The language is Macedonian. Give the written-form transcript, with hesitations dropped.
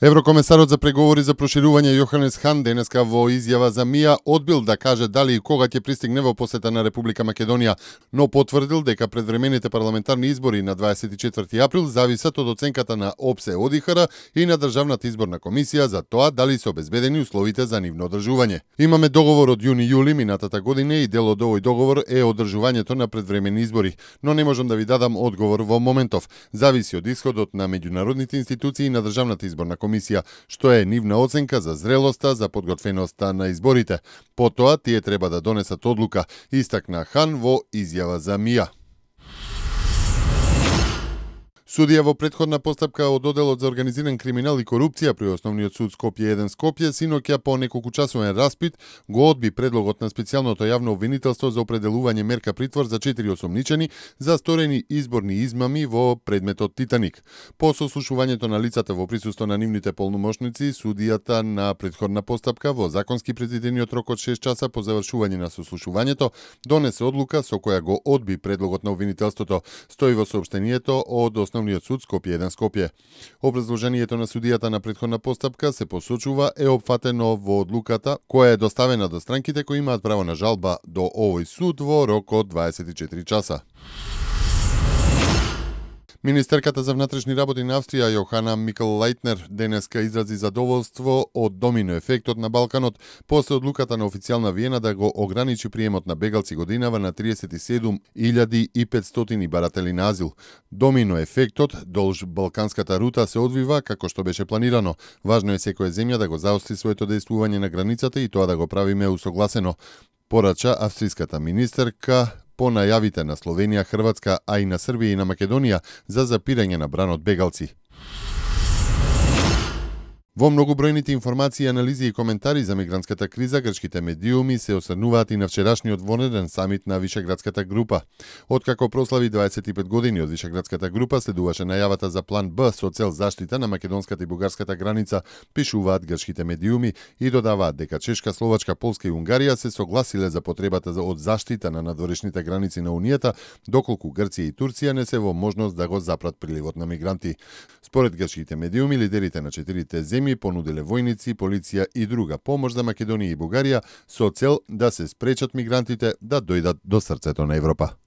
Еврокомесарот за преговори за проширување Јоханес Хан денеска во изјава за МИА одбил да каже дали и кога ќе пристигне во посета на Република Македонија, но потврдил дека предвремените парламентарни избори на 24 април зависат од оценката на ОПСЕ ОДИХР и на Државната изборна комисија за тоа дали се обезбедени условите за нивно одржување. Имаме договор од јуни-јули минатата година и дел од овој договор е одржувањето на предвремени избори, но не можам да ви дадам одговор во моментов. Зависи од исходот на меѓународните институции и на Државната изборна комисија, што е нивна оценка за зрелоста, за подготвеноста на изборите. Потоа тие треба да донесат одлука, истакна Хан во изјава за МИА. Судија во претходна постапка од Оделот за организиран криминал и корупција при Основниот суд Скопје 1 Скопје синоќа по неколкучасовен распит го одби предлогот на специјалното јавно обвинителство за определување мерка притвор за 4 осомничени за сторени изборни измами во предметот Титаник. По сослушувањето на лицата во присуство на нивните полномошници, судијата на претходна постапка во законски предвидениот рок од 6 часа по завршување на сослушувањето донесе одлука со која го одби предлогот на обвинителството, стои во соопштението од Основниот суд Скопје 1 Скопје. Образложението на судијата на претходна постапка се посочува е опфатено во одлуката која е доставена до странките кои имаат право на жалба до овој суд во рок од 24 часа. Министерката за внатрешни работи на Австрија Јохана Микл-Лајтнер денеска изрази задоволство од домино ефектот на Балканот после одлуката на официјална Виена да го ограничи приемот на бегалци годинава на 37.500 баратели на азил. Домино ефектот долж балканската рута се одвива како што беше планирано. Важно е секоја земја да го заостри своето дејствување на границата и тоа да го правиме усогласено, порача австриската министерка по најавите на Словенија, Хрватска, а и на Србија и на Македонија за запирање на бранот бегалци. Во многобројните информации, анализи и коментари за мигрантската криза, грчките медиуми се осрнуваат и на вчерашниот вонреден самит на Вишеградската група. Откако прослави 25 години од Вишеградската група, следуваше најавата за план Б со цел заштита на македонската и бугарската граница, пишуваат грчките медиуми и додаваат дека Чешка, Словачка, Полска и Унгарија се согласиле за потребата од заштита на надворешните граници на Унијата, доколку Грција и Турција не се во можност да го запрат приливот на мигранти. Според грчките медиуми, лидерите на четирите земји понудиле војници, полиција и друга помош за Македонија и Бугарија со цел да се спречат мигрантите да дојдат до срцето на Европа.